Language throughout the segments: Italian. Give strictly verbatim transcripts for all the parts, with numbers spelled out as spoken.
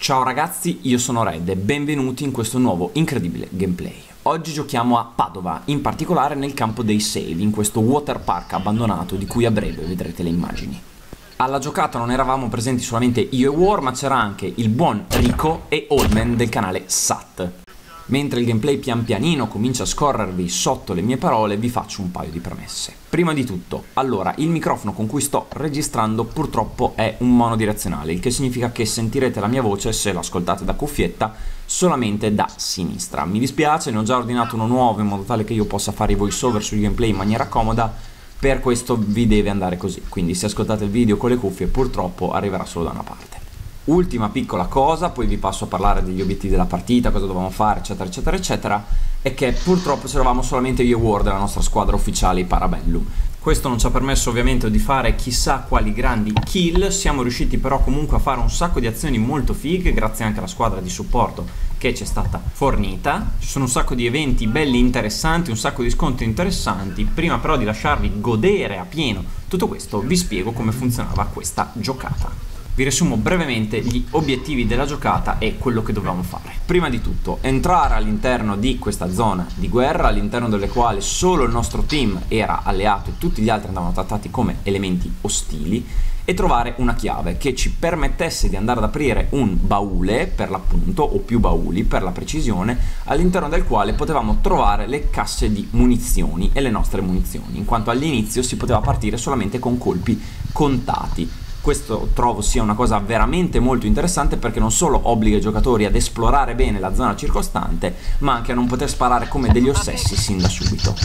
Ciao ragazzi, io sono Red e benvenuti in questo nuovo incredibile gameplay. Oggi giochiamo a Padova, in particolare nel campo dei save, in questo water park abbandonato di cui a breve vedrete le immagini. Alla giocata non eravamo presenti solamente io e War, ma c'era anche il buon Rico e Oldman del canale Sat. Mentre il gameplay pian pianino comincia a scorrervi sotto le mie parole, vi faccio un paio di premesse. Prima di tutto, allora, il microfono con cui sto registrando purtroppo è un monodirezionale, il che significa che sentirete la mia voce, se l'ascoltate da cuffietta, solamente da sinistra. Mi dispiace, ne ho già ordinato uno nuovo in modo tale che io possa fare i voiceover sul gameplay in maniera comoda, per questo vi deve andare così, quindi se ascoltate il video con le cuffie purtroppo arriverà solo da una parte. Ultima piccola cosa, poi vi passo a parlare degli obiettivi della partita, cosa dovevamo fare, eccetera eccetera eccetera, è che purtroppo c'eravamo solamente io e War della nostra squadra ufficiale, i Parabellum. Questo non ci ha permesso ovviamente di fare chissà quali grandi kill, siamo riusciti però comunque a fare un sacco di azioni molto fighe, grazie anche alla squadra di supporto che ci è stata fornita. Ci sono un sacco di eventi belli interessanti, un sacco di scontri interessanti. Prima però di lasciarvi godere a pieno tutto questo, vi spiego come funzionava questa giocata. Vi riassumo brevemente gli obiettivi della giocata e quello che dovevamo fare. Prima di tutto, entrare all'interno di questa zona di guerra, all'interno delle quali solo il nostro team era alleato e tutti gli altri andavano trattati come elementi ostili, e trovare una chiave che ci permettesse di andare ad aprire un baule, per l'appunto, o più bauli per la precisione, all'interno del quale potevamo trovare le casse di munizioni e le nostre munizioni, in quanto all'inizio si poteva partire solamente con colpi contati. Questo trovo sia una cosa veramente molto interessante, perché non solo obbliga i giocatori ad esplorare bene la zona circostante, ma anche a non poter sparare come degli ossessi sin da subito.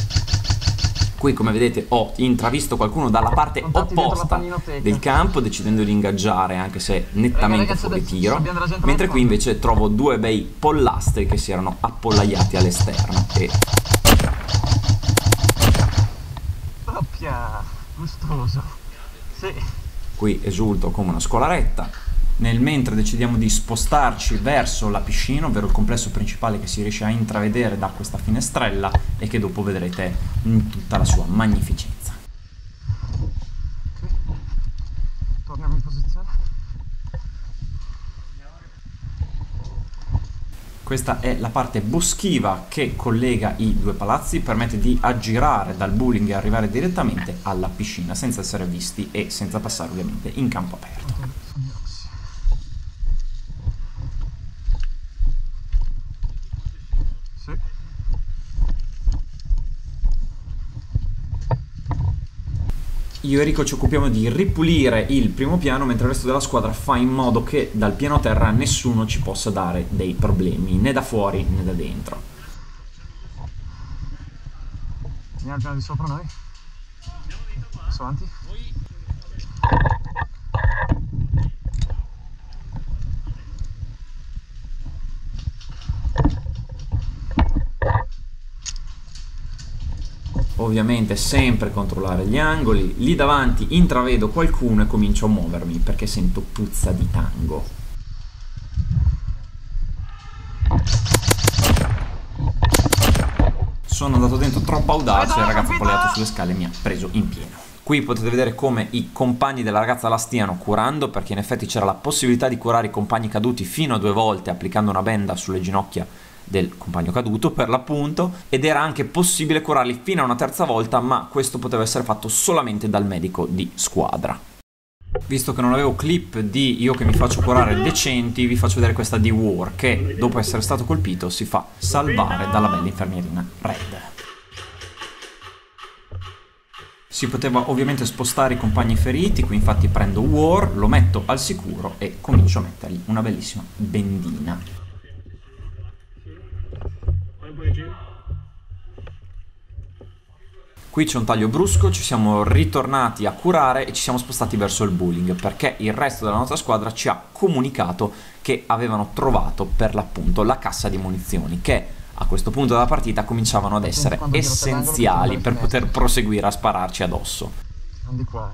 Qui, come vedete, ho intravisto qualcuno dalla parte opposta del campo, decidendo di ingaggiare, anche se nettamente fuori tiro, mentre qui invece trovo due bei pollastri che si erano appollaiati all'esterno. E... Doppia, gustoso. Sì. Qui esulto come una scolaretta. Nel mentre decidiamo di spostarci verso la piscina, ovvero il complesso principale che si riesce a intravedere da questa finestrella e che dopo vedrete in tutta la sua magnificenza. Okay. Torniamo in posizione. Questa è la parte boschiva che collega i due palazzi, permette di aggirare dal bowling e arrivare direttamente alla piscina senza essere visti e senza passare ovviamente in campo aperto. Sì. Io e Rico ci occupiamo di ripulire il primo piano, mentre il resto della squadra fa in modo che dal piano terra nessuno ci possa dare dei problemi, né da fuori né da dentro. Andiamo al piano di sopra noi. Passo avanti. Ovviamente sempre controllare gli angoli. Lì davanti intravedo qualcuno e comincio a muovermi perché sento puzza di tango. Sono andato dentro troppo audace e il ragazzo appollaiato sulle scale mi ha preso in pieno. Qui potete vedere come i compagni della ragazza la stiano curando, perché in effetti c'era la possibilità di curare i compagni caduti fino a due volte applicando una benda sulle ginocchia del compagno caduto, per l'appunto, ed era anche possibile curarli fino a una terza volta, ma questo poteva essere fatto solamente dal medico di squadra. Visto che non avevo clip di io che mi faccio curare decenti, vi faccio vedere questa di War, che dopo essere stato colpito si fa salvare dalla bella infermierina Red. Si poteva ovviamente spostare i compagni feriti, qui infatti prendo War, lo metto al sicuro e comincio a mettergli una bellissima bendina. Qui c'è un taglio brusco, ci siamo ritornati a curare e ci siamo spostati verso il bowling, perché il resto della nostra squadra ci ha comunicato che avevano trovato per l'appunto la cassa di munizioni, che a questo punto della partita cominciavano ad essere essenziali per poter proseguire a spararci addosso. Andi qua.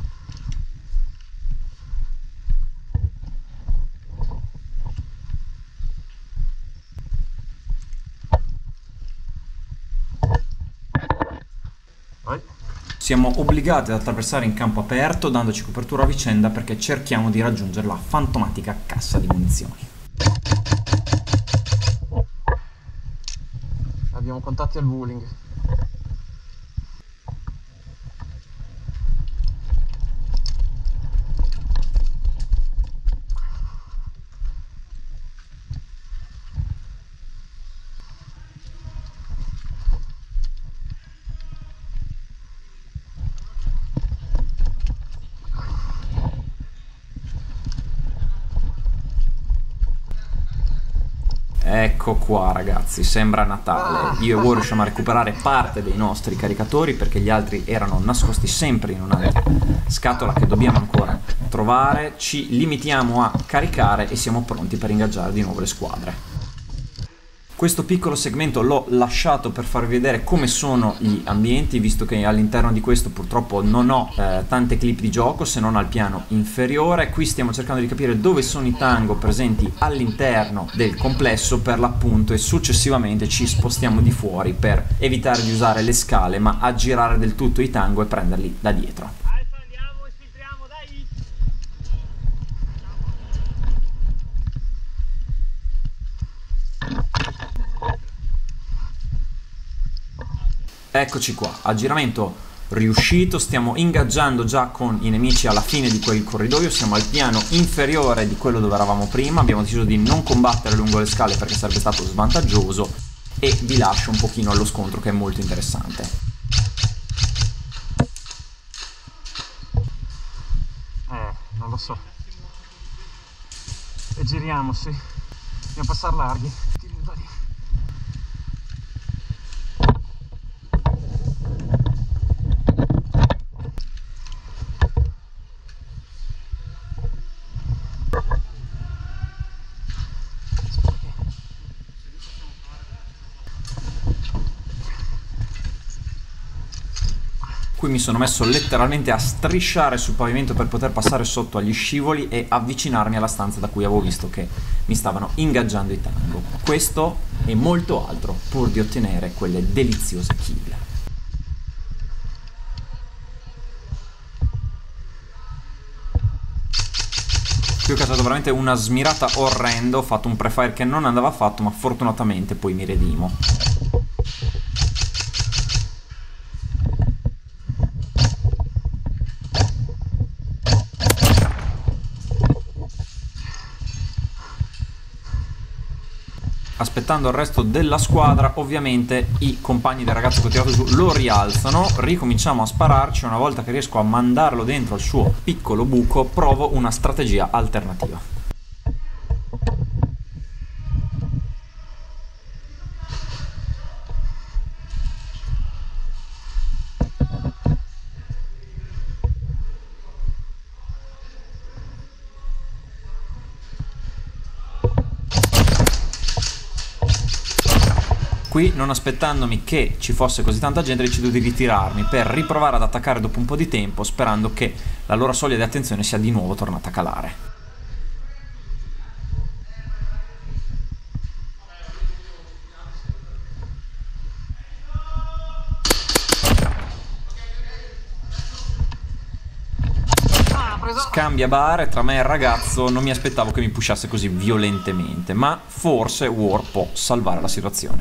Siamo obbligati ad attraversare in campo aperto, dandoci copertura a vicenda perché cerchiamo di raggiungere la fantomatica cassa di munizioni. abbiamo contatti al Wuling. Ecco qua ragazzi, sembra Natale. Io e War riusciamo a recuperare parte dei nostri caricatori perché gli altri erano nascosti sempre in un'altra scatola che dobbiamo ancora trovare. Ci limitiamo a caricare e siamo pronti per ingaggiare di nuovo le squadre. Questo piccolo segmento l'ho lasciato per farvi vedere come sono gli ambienti, visto che all'interno di questo purtroppo non ho eh, tante clip di gioco se non al piano inferiore. Qui stiamo cercando di capire dove sono i tango presenti all'interno del complesso per l'appunto, e successivamente ci spostiamo di fuori per evitare di usare le scale ma aggirare del tutto i tango e prenderli da dietro. Andiamo e filtriamo, dai! Eccoci qua, aggiramento riuscito, stiamo ingaggiando già con i nemici alla fine di quel corridoio, siamo al piano inferiore di quello dove eravamo prima, abbiamo deciso di non combattere lungo le scale perché sarebbe stato svantaggioso e vi lascio un pochino allo scontro che è molto interessante. Eh, non lo so. E giriamo, sì. Dobbiamo passare larghi. Tiri da lì. Qui mi sono messo letteralmente a strisciare sul pavimento per poter passare sotto agli scivoli e avvicinarmi alla stanza da cui avevo visto che mi stavano ingaggiando i tango. Questo e molto altro pur di ottenere quelle deliziose kill. Qui ho casato veramente una smirata orrenda, ho fatto un prefire che non andava fatto ma fortunatamente poi mi redimo. Aspettando il resto della squadra, ovviamente i compagni del ragazzo che ho tirato giù lo rialzano, ricominciamo a spararci. Una volta che riesco a mandarlo dentro al suo piccolo buco, provo una strategia alternativa. Qui, non aspettandomi che ci fosse così tanta gente, decido di ritirarmi per riprovare ad attaccare dopo un po' di tempo, sperando che la loro soglia di attenzione sia di nuovo tornata a calare. Scambia bare tra me e il ragazzo, non mi aspettavo che mi pushasse così violentemente, ma forse War può salvare la situazione.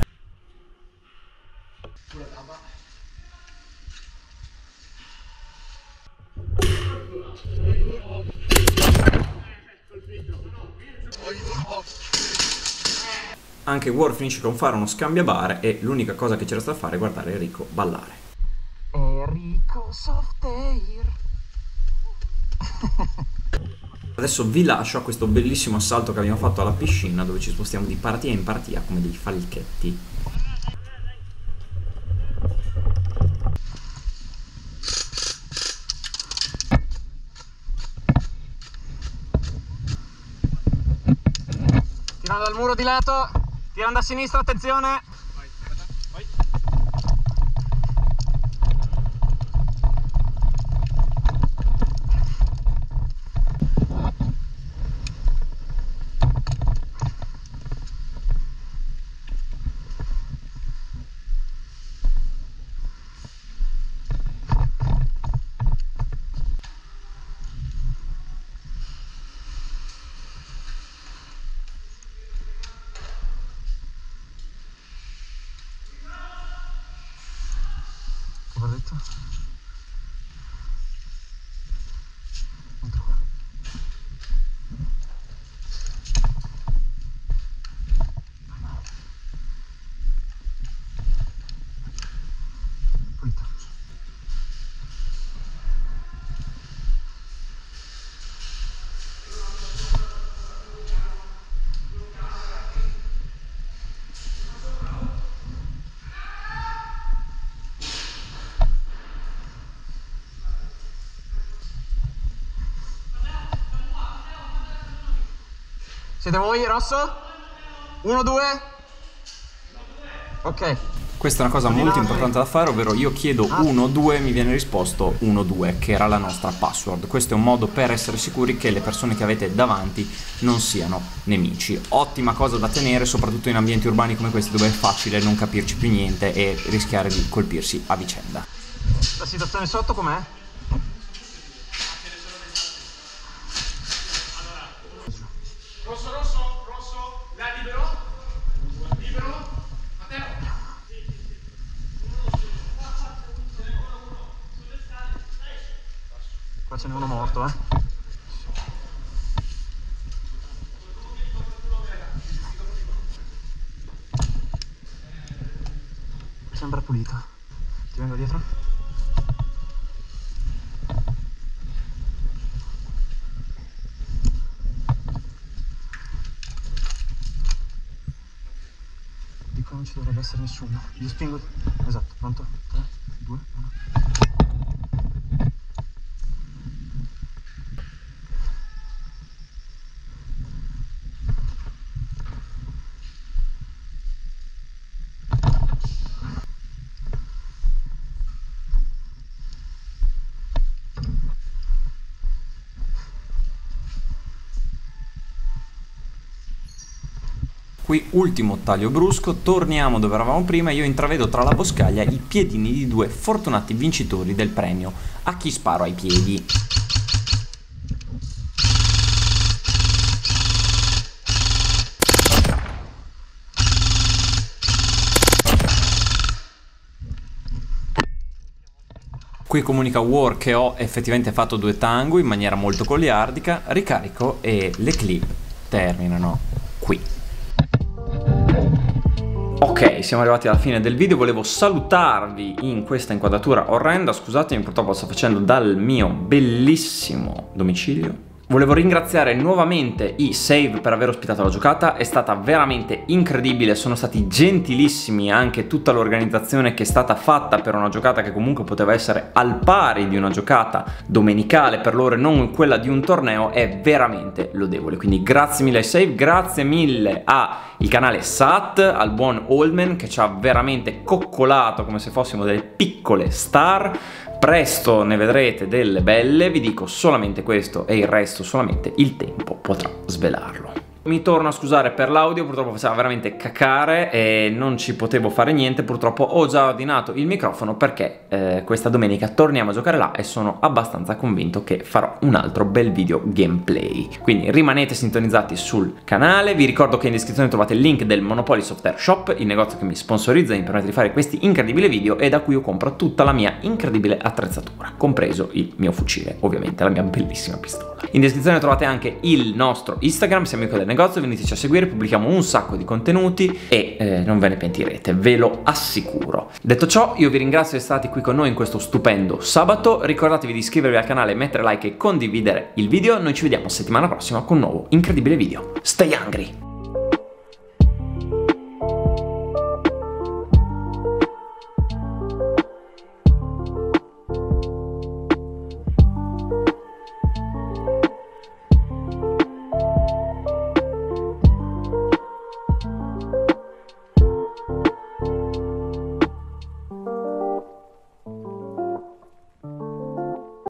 Anche War finisce con fare uno scambiabare e l'unica cosa che ci resta da fare è guardare Enrico ballare. Enrico Softair. Adesso vi lascio a questo bellissimo assalto che abbiamo fatto alla piscina, dove ci spostiamo di partita in partita come dei falchetti. Tirando dal muro di lato, tirando a sinistra, attenzione. Vai, aspetta, vai. Dritto. Entro qua. Pulito. Siete voi, rosso? Uno, due? Ok. Questa è una cosa molto importante da fare, ovvero io chiedo uno due, mi viene risposto uno due, che era la nostra password. Questo è un modo per essere sicuri che le persone che avete davanti non siano nemici. Ottima cosa da tenere, soprattutto in ambienti urbani come questi, dove è facile non capirci più niente e rischiare di colpirsi a vicenda. La situazione sotto com'è? Rosso, rosso, rosso, la libero, libero, Matteo. Qua ce n'è uno morto, eh. Sembra pulito. Ti vengo dietro? Di qua non ci dovrebbe essere nessuno. Io spingo. Esatto, pronto? tre, due, uno. Qui ultimo taglio brusco, torniamo dove eravamo prima e io intravedo tra la boscaglia i piedini di due fortunati vincitori del premio A chi sparo ai piedi. Qui comunica War che ho effettivamente fatto due tango in maniera molto goliardica, ricarico e le clip terminano qui. Ok, siamo arrivati alla fine del video, volevo salutarvi in questa inquadratura orrenda, scusatemi, purtroppo lo sto facendo dal mio bellissimo domicilio. Volevo ringraziare nuovamente i Save per aver ospitato la giocata, è stata veramente incredibile, sono stati gentilissimi anche tutta l'organizzazione che è stata fatta per una giocata che comunque poteva essere al pari di una giocata domenicale per loro e non quella di un torneo, è veramente lodevole. Quindi grazie mille ai Save, grazie mille al canale Sat, al buon Oldman che ci ha veramente coccolato come se fossimo delle piccole star. Presto ne vedrete delle belle, vi dico solamente questo e il resto solamente il tempo potrà svelarlo. Mi torno a scusare per l'audio, purtroppo faceva veramente cacare e non ci potevo fare niente, purtroppo ho già ordinato il microfono perché eh, questa domenica torniamo a giocare là e sono abbastanza convinto che farò un altro bel video gameplay. Quindi rimanete sintonizzati sul canale, vi ricordo che in descrizione trovate il link del Monopoly Software Shop, il negozio che mi sponsorizza e mi permette di fare questi incredibili video e da cui io compro tutta la mia incredibile attrezzatura, compreso il mio fucile, ovviamente la mia bellissima pistola. In descrizione trovate anche il nostro Instagram, siamo amico del negozio, veniteci a seguire, pubblichiamo un sacco di contenuti e eh, non ve ne pentirete, ve lo assicuro. Detto ciò, io vi ringrazio di essere stati qui con noi in questo stupendo sabato, ricordatevi di iscrivervi al canale, mettere like e condividere il video, noi ci vediamo settimana prossima con un nuovo incredibile video. Stay hungry!